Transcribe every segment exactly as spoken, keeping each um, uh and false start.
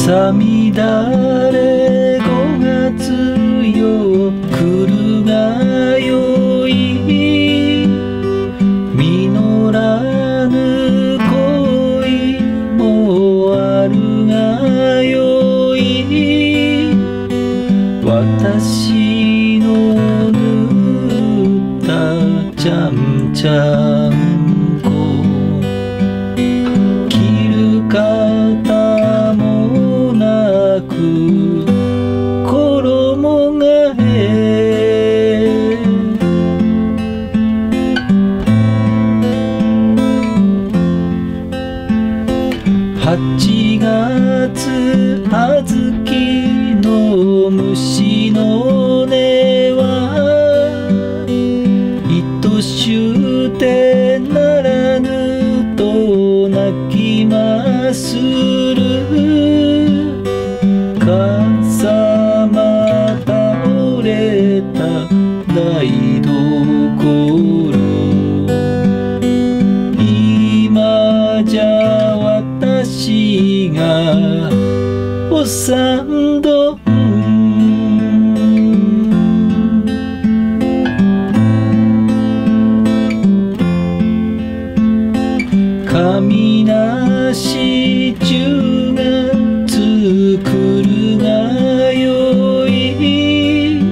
さみだれごがつよ来るがよい実らぬ恋もあるがよい私の塗ったちゃんちゃんこ着る方もなく衣がえ八月あずきの虫の音は愛しゅうてならぬと泣きまする笠間倒れた台所今じゃ私がお三度神なし十月来るがよい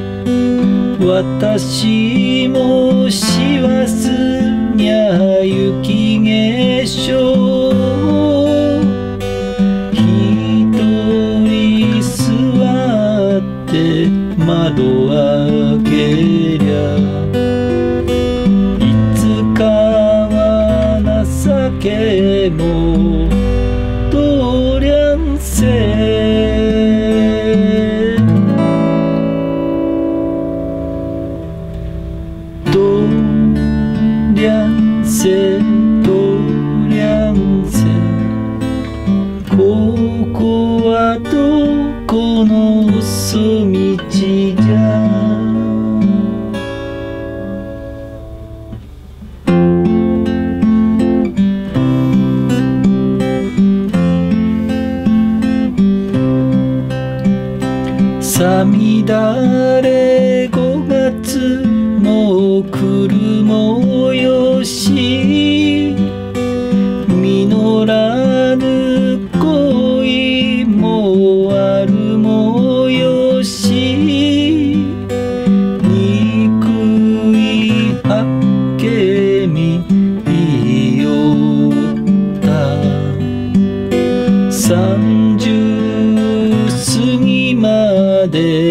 私も師走にゃ雪化粧一人座って窓開けりゃいつかは情けもどりゃんせどりゃんせどりゃんせここはどこの細道じゃさみだれごがつも来るもよし実らぬ恋もあるもよし憎いあけみいよった三十過ぎまで